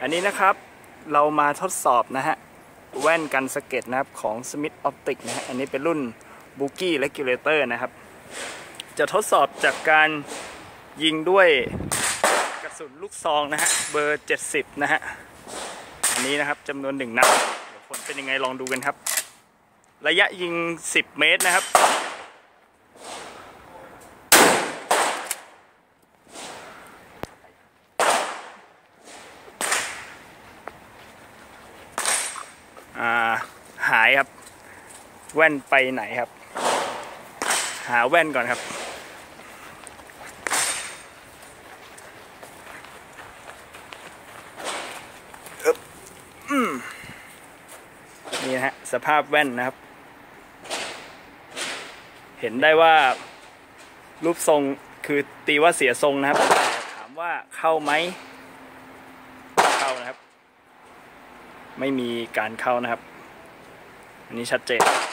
อันนี้นะครับเรามาทดสอบนะฮะแว่นกันสะเก็ดนะครับของ Smith Optics นะฮะอันนี้เป็นรุ่น Boogie Regulator นะครับจะทดสอบจากการยิงด้วยกระสุนลูกซองนะฮะเบอร์70นะฮะอันนี้นะครับจำนวน1 นัดเดี๋ยวผลเป็นยังไงลองดูกันครับระยะยิง10 เมตรนะครับหายครับแว่นไปไหนครับหาแว่นก่อนครับนี่นะฮะสภาพแว่นนะครับเห็นได้ว่ารูปทรงคือตีว่าเสียทรงนะครับถามว่าเข้าไหมเข้านะครับไม่มีการเข้านะครับอันนี้ชัดเจน